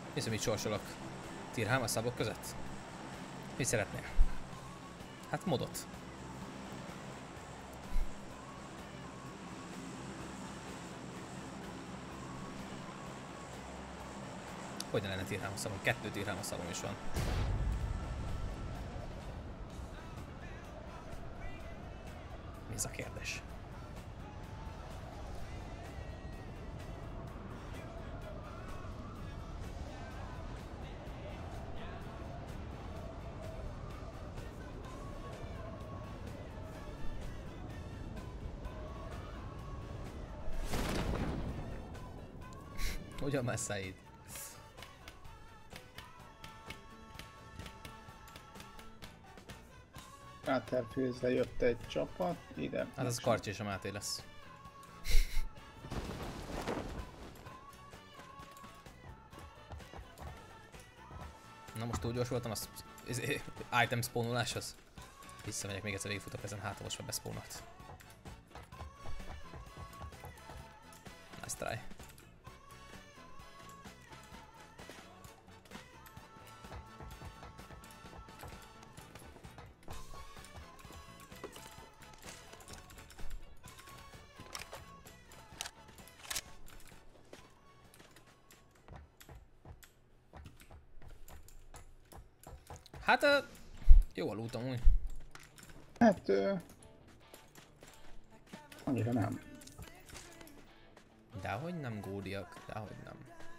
Nézzük, mit sorsolok. Tier 3 a szabok között? Mit szeretnél? Hát modot. Hogy ne lenne tier 3 szabom? 2 tier 3 szabom is van. Mi ez a kérdés? Hogyan már Said? Kráterfőzre jött egy csapat, ide. Hát az Karcsi és a Máté lesz. Na most túl gyors voltam az item spawnoláshoz. Visszamegyek, még egyszer végigfutok ezen, hát most már bespawnolt. Nice try. Hát jó a loot amúgy. Hát annyira nem. Dehogy nem gódiak, dehogy nem.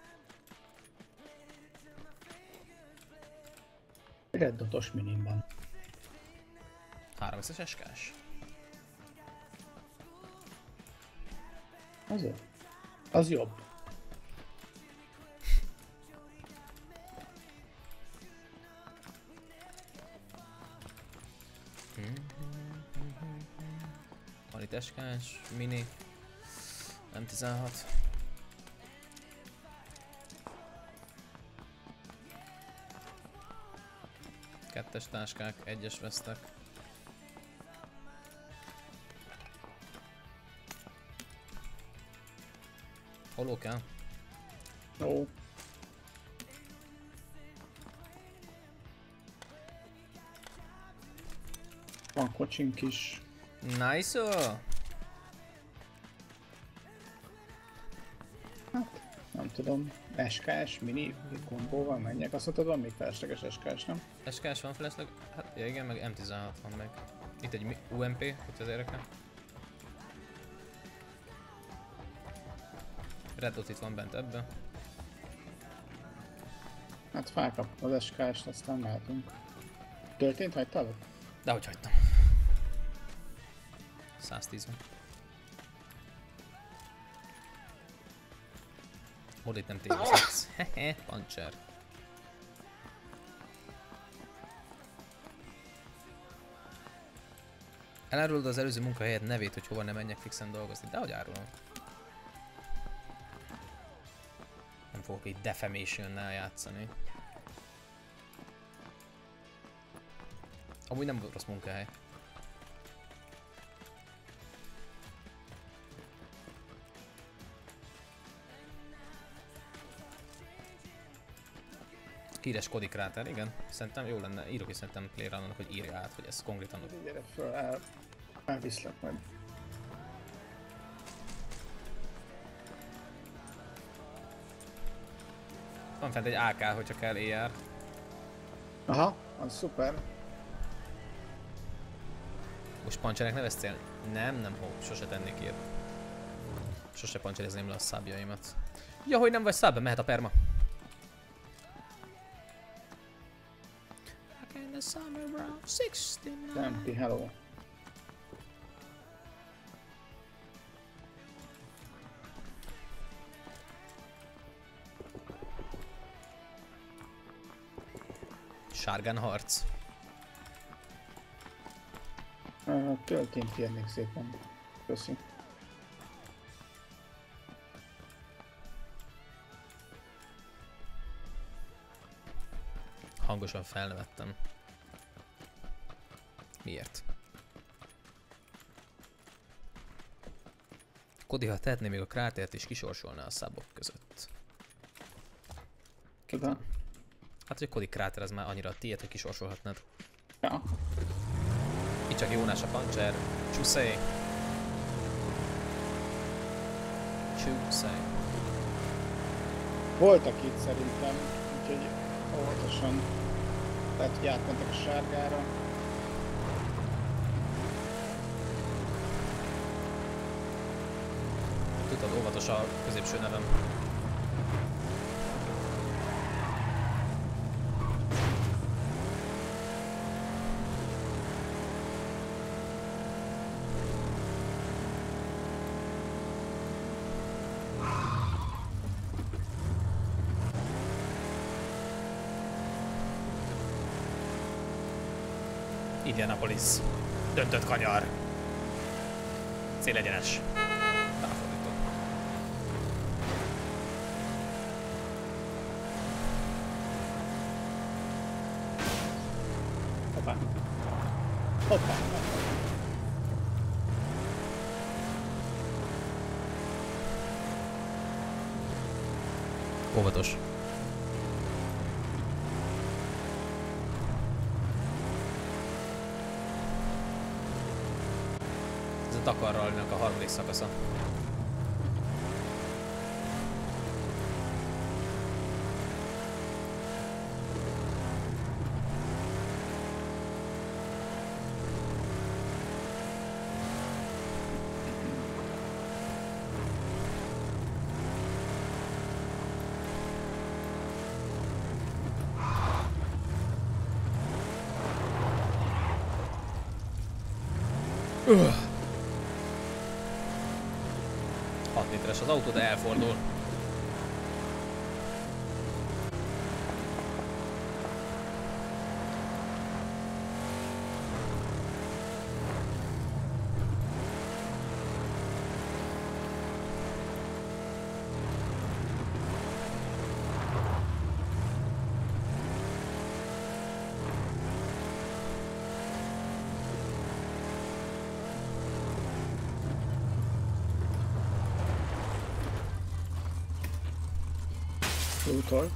Red dotos minimban. 3x-es SK-s. Az jó. Az jobb. Van itt SK-s, mini, M16. Kettes táskák, egyes vesztek. Holó kell? Jó. Van kocsink is. Nice! Hát, nem tudom. SKS, mini, kombóval menjek. Azt mondtad, van még felesleges SKS, nem? SK-s van felesleg? Hát ja, igen, meg M16 van meg. Itt egy UMP, hogy az érdekel. Red Dot itt van bent ebbe. Hát felkap az SKS-t, aztán mehetünk. Történt, hagytál? De hogy hagytam. 110 van. Modit nem téveszthetsz. Hehe, puncher. Elárulod az előző munkahelyed nevét, hogy hova ne menjek fixen dolgozni. De hogy árulom? Nem fogok így defamation-nel játszani. Amúgy nem volt rossz munkahely. Híres Kodi Kráter, igen. Szerintem jó lenne, írok is szerintem Playrunnak, hogy írja át, hogy ez konkrétan... Gyere föl, elviszlek majd. Van fent egy AK, hogyha kell AR. Aha, az szuper. Most pancsernek neveztél? Nem, sose tennék ilyet. Sose pancserizném le a szábjaimat. Ja, hogy nem vagy száb, mehet a perma. Tempi, hello. Sárgán harc. Töltényt kérnék szépen. Köszi. Hangosan felnevettem. Miért? Kodi, ha tehetné, még a krátert is kisorsolná a szabok között. Tudom. Hát, hogy a Kodik kráter az már annyira a tiéd, hogy kisorsolhatnád. Ja. Itt csak Jónás a pancser. Csuszé! Csuszé. Voltak itt szerintem, úgyhogy óvatosan. Tehát, hogy átmentek a sárgára. Tudod, óvatos a középső nevem. Indianapolis. Döntött kanyar. Célegyenes. Ráfordítom. Hoppá. Hoppá. Óvatos. Ez a Dakarralnak a harmadik szakasza. Az autó, de elfordul. Lootolt.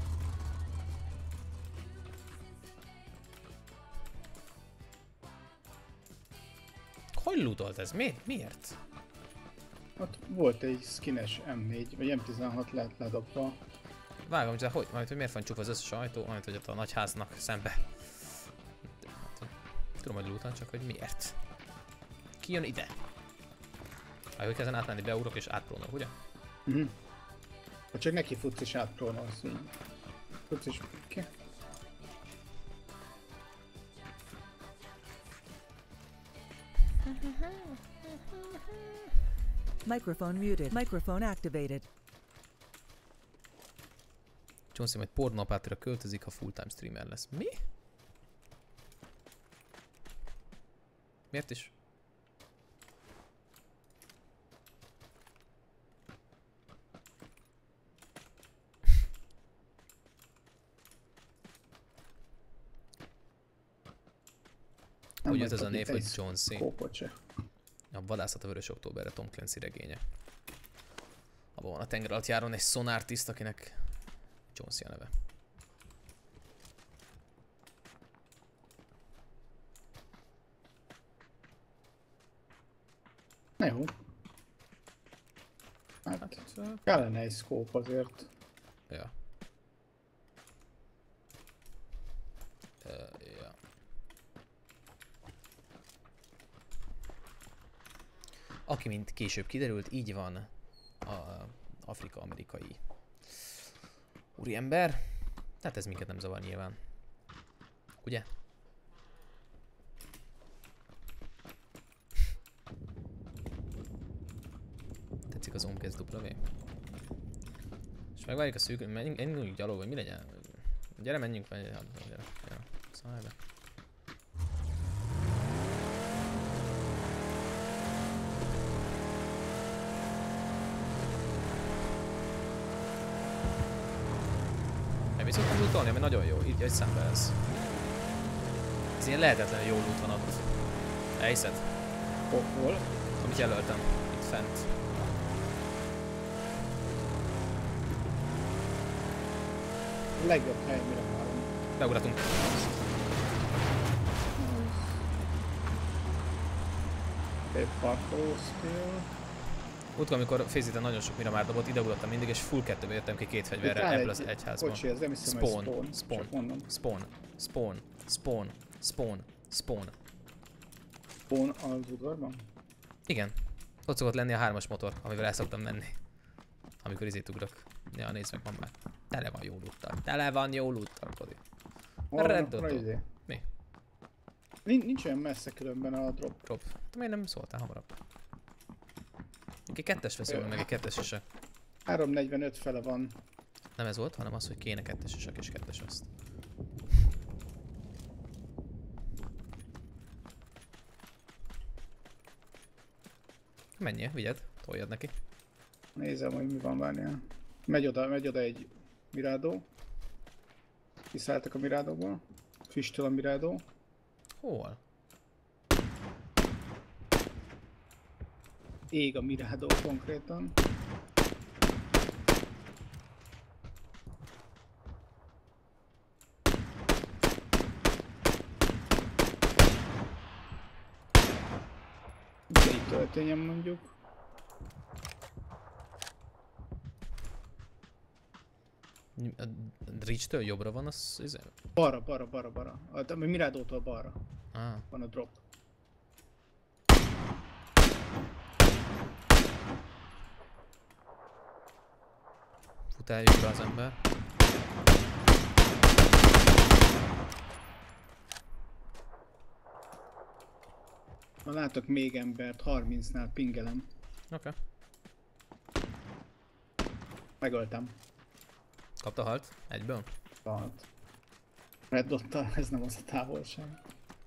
Hogy lootolt ez? Miért? Ott volt egy skines M4, vagy M16 ledobva. Vágom, de hogy? Majd, hogy miért van csukva az összes ajtó, majd, hogy ott a nagyháznak szembe. Tudom, hogy lootolt, csak hogy miért? Ki jön ide? Hogy kezden átmenni, beugrok és átprónok, ugye? Ha csak neki futsz és átprónolsz, így. Futsz és ki? Microphone muted. Microphone activated. Jonesy majd pornóapátira költözik, ha full-time streamer lesz. Mi? Miért is? Úgy jött ez a név, hogy Jonesy. A vadászat a Vörös Októberre, Tom Clancy regénye. Abban van a tenger alatt járon egy szonártiszt, akinek Jonesy a neve. Na jó. Hát kellene egy scope azért. Ja. Ja. Aki, mint később kiderült, így van a afrika-amerikai úriember. Tehát ez minket nem zavar nyilván. Ugye? Tetszik az Omkez W? És megvárjuk a szűk, menjünk gyalog, vagy mi legyen? Gyere, menjünk, vagy gyere. Ja, szállj be. Mi szoktam lootolni, ami nagyon jó, így egy szembe ez. Ez ilyen lehetetlenül jó loot van ott. Elhiszed? Hol? Amit jelöltem, itt fent. Legjobb hely, mire várom. Beugratunk. Egy parkolósztél. Utkor, amikor Féziten nagyon sok Miramár dobott, ideugrottam mindig, és full 2-be jöttem ki 2 fegyverrel ebből az egy házból. Kocsi, ez nem hiszem, hogy spawn. Spawn. Spawn az udvarban? Igen. Ott szokott lenni a 3-as motor, amivel el szoktam menni. Amikor izét ugrok. Ja, nézd meg, van már. Tele van jó loottal. Tele van jó loottal, Kodi. Red Dot. Mi? Nincs olyan messze különben a drop. Drop. Te miért nem szóltál hamarabb? Egy kettes veszünk, meg egy kettes isak. 345 fele van. Nem ez volt, hanem az, hogy kéne kettes isak és kettes azt. Menjél, vigyed, toljad neki. Nézem, hogy mi van, várjál. Megy oda egy Mirado. Kiszálltak a Miradóból. Füstöl a Mirado. Hol? Ég a Mirado konkrétan. De itt történjen mondjuk. A Reach-től jobbra van az... Balra. A Miradótól balra. Ah. Van a drop. Fut el jobbra az ember. Ha látok még embert, 30-nál pingelem. Oké. Megöltem. Kapta halt? Egyből? Halt. Red Dottal, ez nem az a távolság.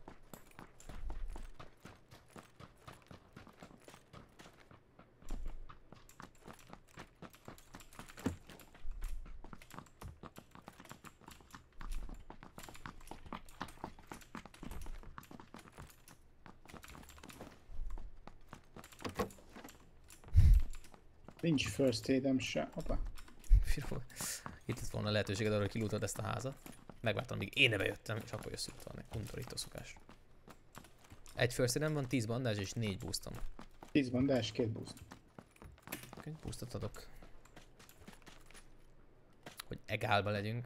Nincs first aid-em se. Opa. Itt lett volna lehetőséged arra, hogy kilútod ezt a házat. Megvártam, míg én bejöttem, és akkor jössz utalni. Undorító szokás. Egy first aid-em van, 10 bandázs és 4 boostom. 10 bandázs, 2 boost. Egy boostot adok. Hogy egálba legyünk.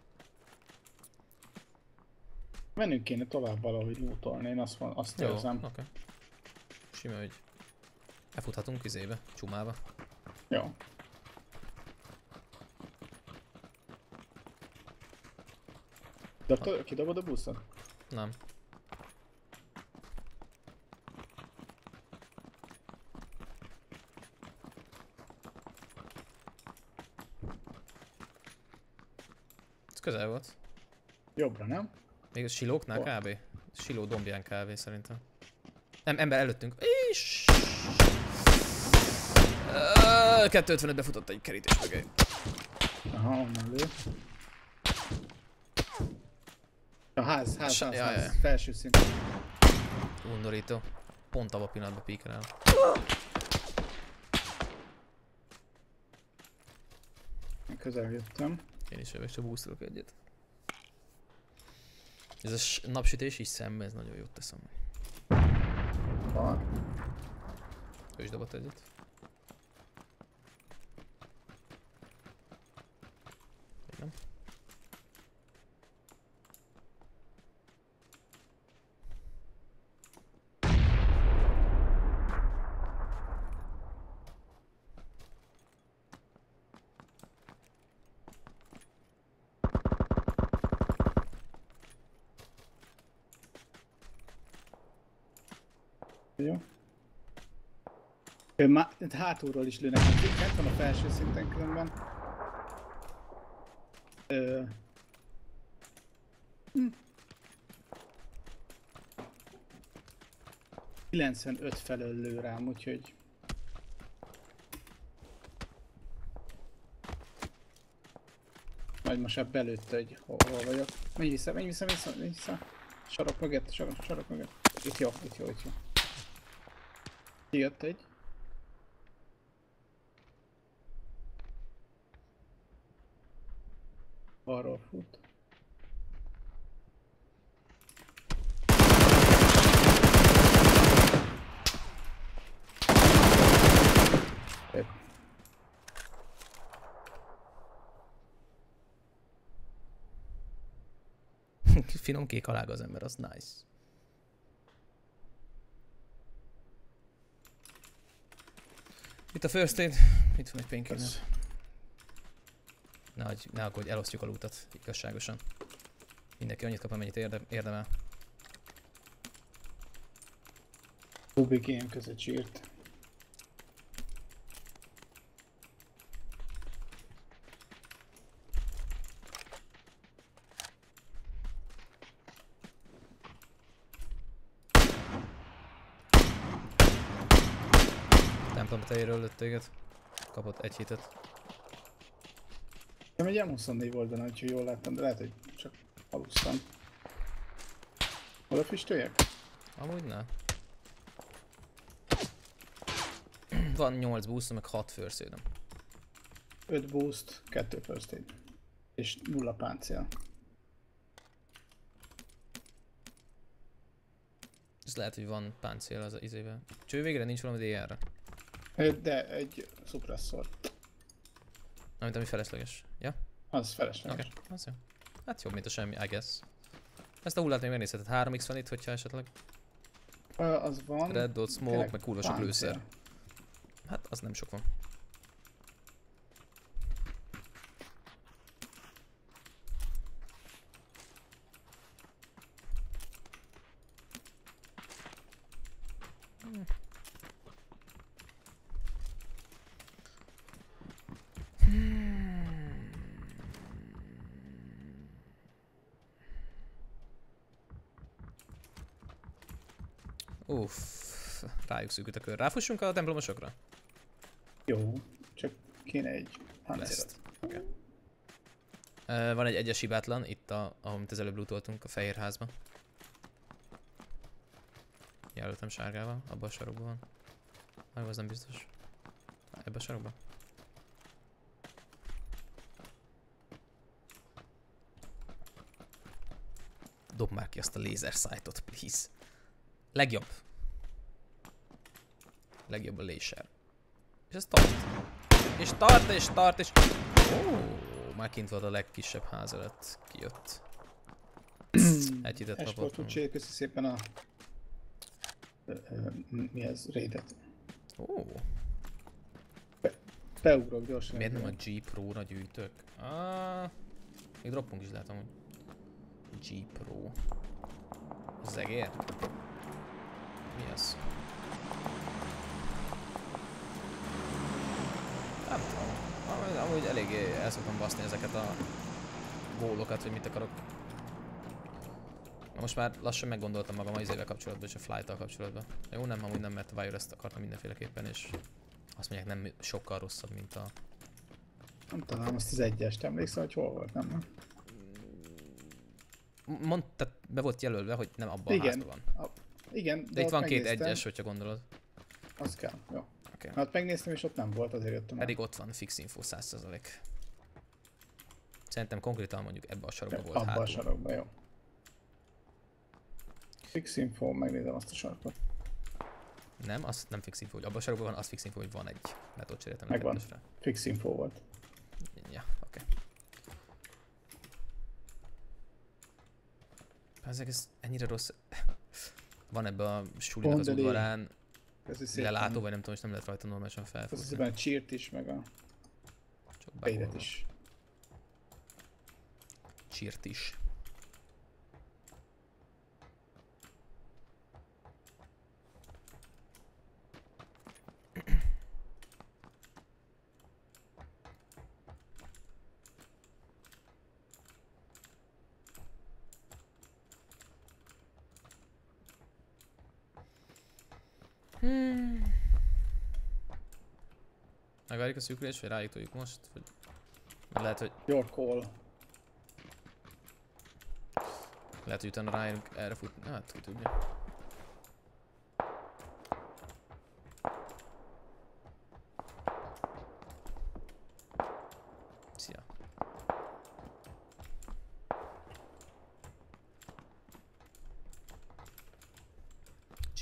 Mennünk kéne tovább valahogy lootolni, én azt érzem. Oké. Sima, hogy befuthatunk izébe, csumába. Jó. Kidobod a boostot? Nem. Ez közel volt. Jobbra, nem? Még a silóknál kb? Siló dombján kb szerintem. Nem, ember előttünk. És 255 befutott egy kerítés mögé. Aha, onnan lő. A ház, felső szint. Undorító. Pont abban a pillanatban píkerel. Közel jöttem. Én is jövök, csak boostolok egyet. Ez a napsütés is szembe, ez nagyon jót teszem. Ő is dobott egyet. Nem. Jó. Hátulról is lőnek, fent van a felső szinten különben. 95 felől lő rám, úgyhogy... Majd most ebbe belőtte, hogy hol vagyok. Menj vissza. Sarok mögött, sarok mögött. Itt jó. Kijött egy. Arról fut. Épp. Finom kék alága az ember, az nice. Itt a first aid, itt van egy painkiller. Ne aggódj, elosztjuk a lootot igazságosan. Mindenki annyit kap, amennyit érdemel. Ubi game között sírt. Templom tetejéről lőtt téged. Kapott egy hitet. Nem egy M24 volt benne, úgyhogy jól láttam, de lehet, hogy csak alusztam. Hol füstöljek? Amúgy ne. Van 8 boost, meg 6 first aid-em. 5 boost, 2 first aid. És 0 páncél. Ez lehet, hogy van páncél az izével. Cső végre nincs valami DR-re. De egy suppressor. Amit ami felesleges. Ja? Az felesleges. Oké, az jó. Hát jobb, mint a semmi, I guess. Ezt a hullát még megnézheted. 3x van itt, hogyha esetleg. Az van. Red dot, smoke, meg kurva sok lőszer. Hát az nem sok van. Uff, rájuk szűkült a kör. Ráfussunk a templomosokra? Jó, csak kéne egy páncélat. Okay. Van egy egyes hibátlan, itt ahol az előbb lootoltunk, a fehér házban. Jelöltem sárgával, abban a sarokban van. Meg az nem biztos. Ebben a sarokban? Dob már ki azt a laser sightot, please. Legjobb. Legjobb a laser. És ez tart. És tart, és tart, és... Már kint volt a legkisebb ház előtt. Kijött. Egy hitet kapott. Esportucsi, köszi szépen a... mi ez? Raidet. Beugrok gyorsan. Miért nem a G Pro-ra gyűjtök? Még droppunk is lehet amúgy. G Pro. Zegér? Mi az? Nem tudom. Amúgy eléggé el szoktam baszni ezeket a gólokat, hogy mit akarok. Na most már lassan meggondoltam magam az izével kapcsolatban és a flight-tal kapcsolatban. Jó, nem, amúgy nem, mert a Virus-t akartam mindenféleképpen, és azt mondják nem sokkal rosszabb, mint a... Nem találom azt az egyest, emlékszel, hogy hol volt, nem? Mondtad, be volt jelölve, hogy nem abban a házban van. Igen, de itt van két egyes, hogyha gondolod. Az kell, jó. Okay. Hát megnéztem és ott nem volt, azért jöttem el. Pedig ott van fix info 100%. Szerintem konkrétan mondjuk ebbe a sarokba volt hátul. Abba a sarokba, jó. Fix info, megnézem azt a sarkot. Nem, az nem fix info, hogy abban a sarokban van, az fix info, hogy van egy. Mert ott cseréltem megvan, fix info volt. Ja, oké. Ezek ez ennyire rossz. Van ebbe a sulinak az udvarán lelátó, vagy nem tudom, és nem lehet rajta normálisan felfutni. Ez ebben a cheert is, meg a baidet is. Cheert is. Megvárjuk a szűkülést, vagy rájuk toljuk most? Vagy... Lehet, hogy... Your call. Lehet, hogy utána rájönk erre futni. Hát, ki tudja. Szia.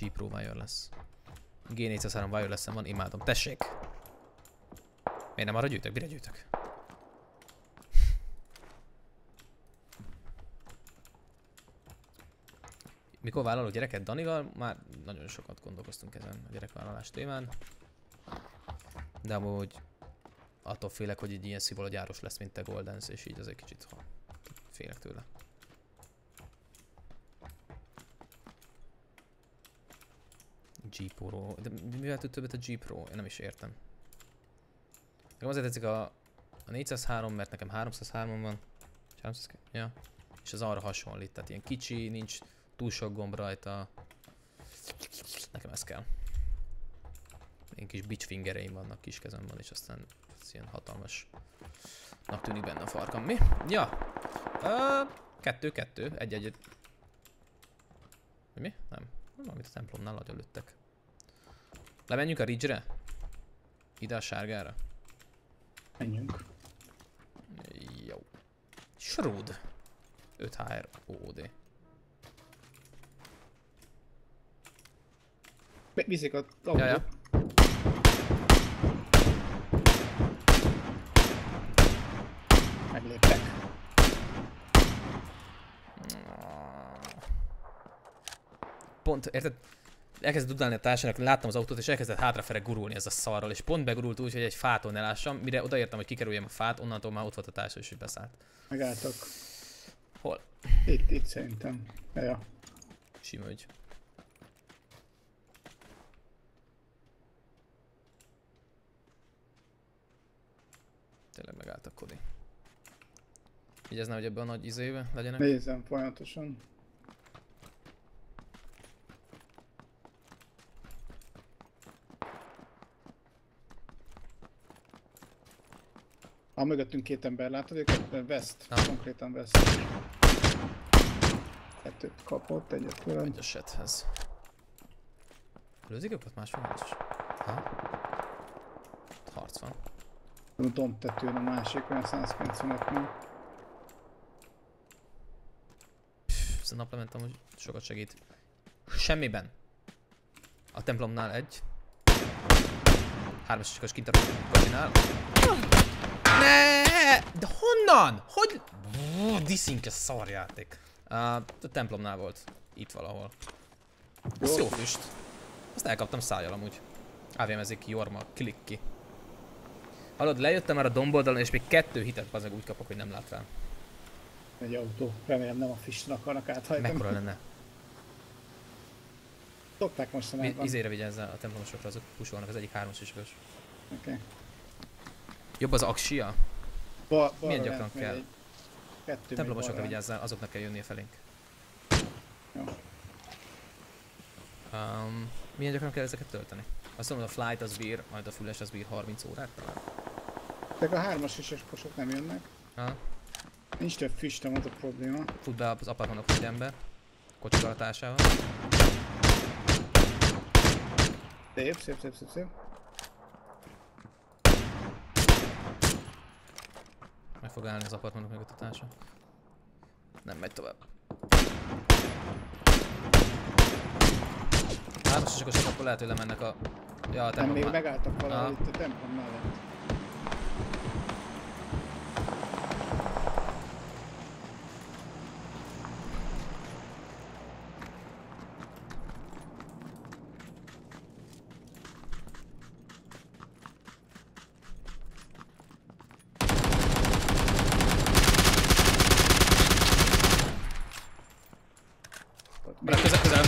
G-Pro Wireless. G403 Wireless-en van, imádom. Tessék! Miért nem arra gyűjtök? Mire gyűjtök? Mikor vállalok gyereket Danival? Már nagyon sokat gondolkoztunk ezen a gyerekvállalás témán. De amúgy attól félek, hogy egy ilyen szivolagyáros lesz, mint te Goldens, és így az egy kicsit félek tőle. G-Pro. De mivel tud többet a G-Pro? Én nem is értem. Nekem azért tetszik a 403, mert nekem 303-on van. 302, ja. És az arra hasonlít, tehát ilyen kicsi, nincs túl sok gomb rajta. Nekem ez kell. Én kis bitchfingereim vannak kis kezemben, és aztán ez ilyen hatalmasnak tűnik benne a farkam. Mi? Ja. 2-2. 1-1. Mi? Nem. Valamit a templomnál nagyon lőttek. Lemenjünk a ridge-re? Ide a sárgára? Menjünk. Jó. Shroud. 5 HR OOD. Viszik a autót. Ja. Megléptek. Pont, érted? Elkezdett dudálni a társának, láttam az autót, és elkezdett hátrafele gurulni ez a szarral, és pont begurult úgy, hogy egy fától ne lássam, mire odaértem, hogy kikerüljem a fát, onnantól már ott volt a társa, és hogy beszállt. Megálltak. Hol? Itt szerintem. Ja. Sima ügy. Tényleg megálltak, Kodi. Vigyázz, hogy ebben a nagy izébe legyenek. Nézem folyamatosan. A mögöttünk két ember, látod őket? West, konkrétan West. Kettőt kapott, egyet tőlem. Egy a sethez. Lőzik őket másfél is? Ha? Harc van. Dombtetőn a másik, olyan 195-nél. Ez a naplement amúgy sokat segít. Semmiben. A templomnál egy. 3-as csikos kint a kocsinál. Ne! De honnan? Hogy? Diszink, ez szarjáték. A templomnál volt. Itt valahol. Ez jó füst. Azt elkaptam szájjal amúgy. AVM-ezik Jorma, klikki. Hallod, lejöttem már a domboldalon, és még 2 hitet bazeg úgy kapok, hogy nem lát rám. Egy autó. Remélem nem a fisten akarnak áthajtani. Mekkora lenne? Szokták mostanában. Izére vigyázzál, a templomosokra azok pusolnak, az egyik 3-as is ös. Oké. Jobb az aksia? Milyen gyakran kell? Templomosokra vigyázzál, azoknak kell jönnie felénk. Jó. Milyen gyakran kell ezeket tölteni? Azt mondom, a flight az bír, majd a füles az bír 30 órát talán. De a 3-as és esposok nem jönnek. Aha. Nincs több füstöm, az a probléma. Fut be az apartmanok egy ember. Kocsigaratásával. Szép. Meg fog állni az apartmanok mögött a társa. Nem megy tovább. 3-as csak akkor lehet, hogy lemennek a... Ja, a nem, templom még már... megálltak valahol itt a templom mellett. Közel.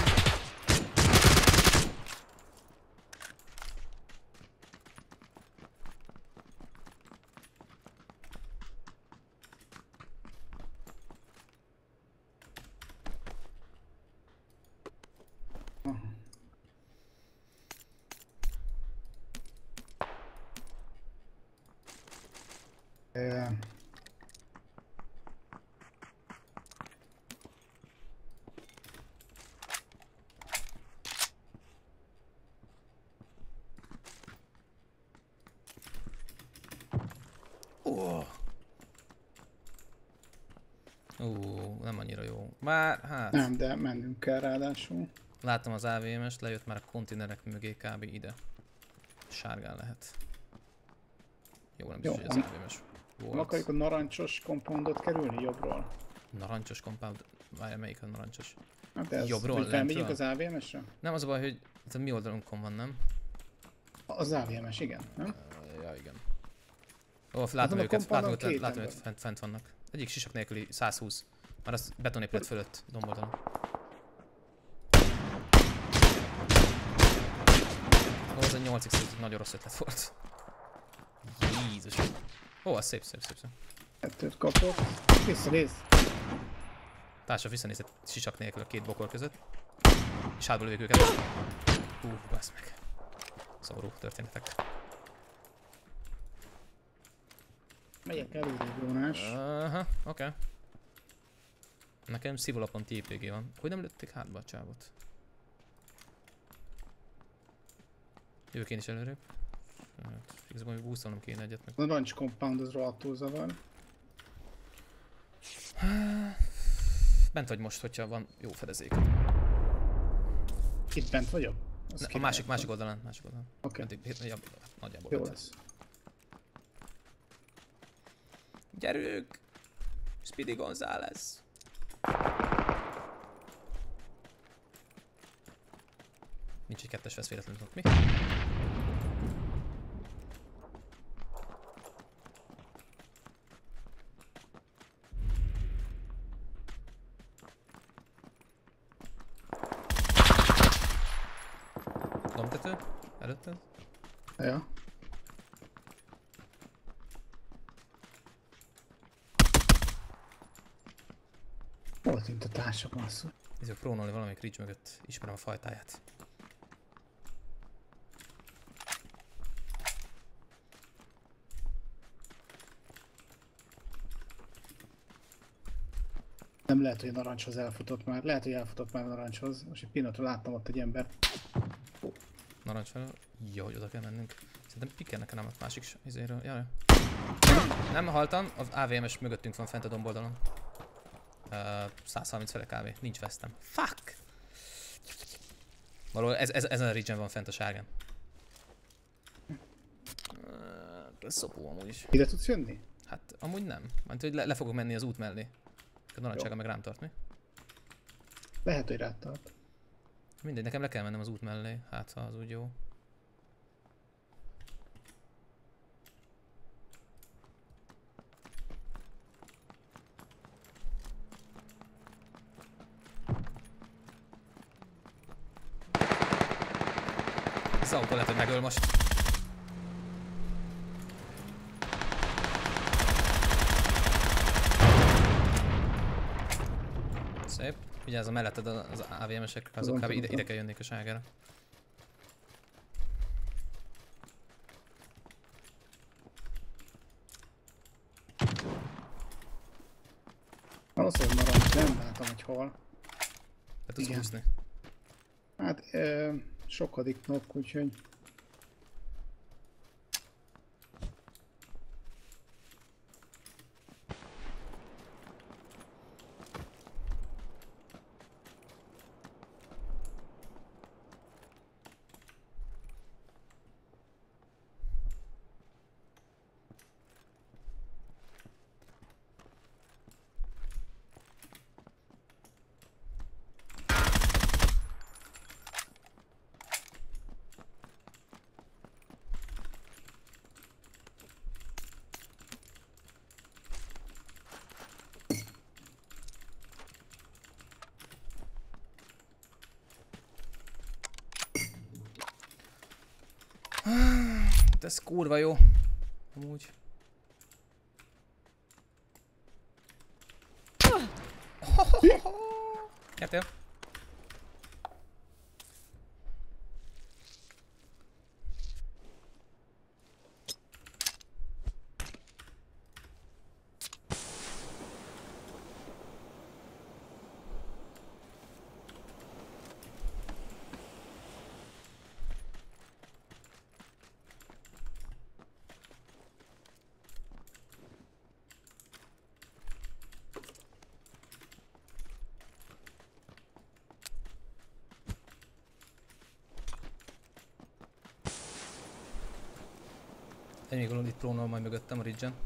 Nem annyira jó. Már, hát... Nem, de mennünk kell ráadásul. Látom az AVM-est, lejött már a konténerek mögé kb. Ide. Sárgán lehet. Jó, nem biztos, hogy az AVM-es volt. Nem akarjuk a narancsos compoundot kerülni jobbról? Narancsos compound? Várjál, melyik a narancsos? Hát ez, jobbról, hogy felmegyünk az AVM-esre? Nem, az a baj, hogy itt a mi oldalunkon van, nem? Az AVM-es, igen, nem? Ja, igen. Ó, látom őket, fent vannak. Egyik sisak nélküli 120. Már az betonépület fölött, domboldalon. Ó, az a 8x nagyon rossz ötlet volt. Jézus. Ó, az szép. Kettőt kapott. Visszanéz. Társa visszanézett sisak nélkül a két bokor között. És hátból lövök őket. Bassz meg. Szomorú történetek. Megyek előre, drónás. Aha, oké. Nekem szívólapon TPG van. Hogy nem lőtték hátba a csávot? Jövök én is előre. Hát, igazából még búszolnom kéne egyet meg. A narancs compound az rohadtul zavar. Bent vagy most, hogyha van jó fedezék. Itt bent vagyok? A másik oldalán. Oké. Nagyjából Jó bent. lesz. Gyerünk! Speedy González! Nincs egy kettes vesz véletlenül, mi? Domtető? Előtted? Ja. Hol tűnt a társak, masszú? Nézzük prónolni valamelyik ridge mögött. Ismerem a fajtáját. Nem lehet, hogy a narancshoz elfutott már. Lehet, hogy elfutott már a narancshoz. Most egy pillanatra láttam ott egy ember. Narancs fel. Jó, hogy oda kell mennünk. Szerintem pikkelnek a nem a másik izéről. Jaj. Nem haltam, az AVM-es mögöttünk van fent a domboldalon. 130 fele kávé, nincs vesztem. Fuck! Valahol ezen a ridge-en van fent a sárgán. Ez szopó amúgy is. Ide tudsz jönni? Hát amúgy nem. Mert hogy le fogok menni az út mellé. A narancsága meg rám tart, mi? Lehet, hogy rád tart. Mindegy, nekem le kell mennem az út mellé. Hát ha az úgy jó. Ez autó lehet, hogy megöl most. Szép. Vigyázz a melletted az AVM-esek, azok kb. Ide kell jönnék a sárgára. Valószínűleg narancs, nem látom, hogy hol. Be tudsz húzni. Hát sokadik knock, úgyhogy... Ez kurva jó. Amúgy. Kettő. Egy még van itt prónol majd mögöttem a ridge-en.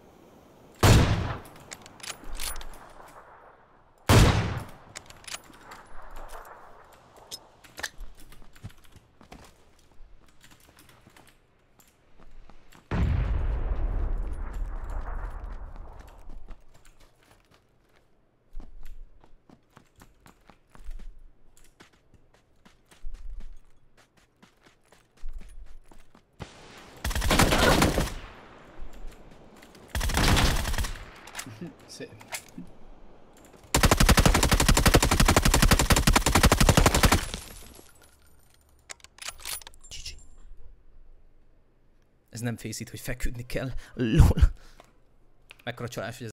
Szép. Csicsi. Ez nem fészít, hogy feküdni kell. LOL. Mekkora csalás, hogy ez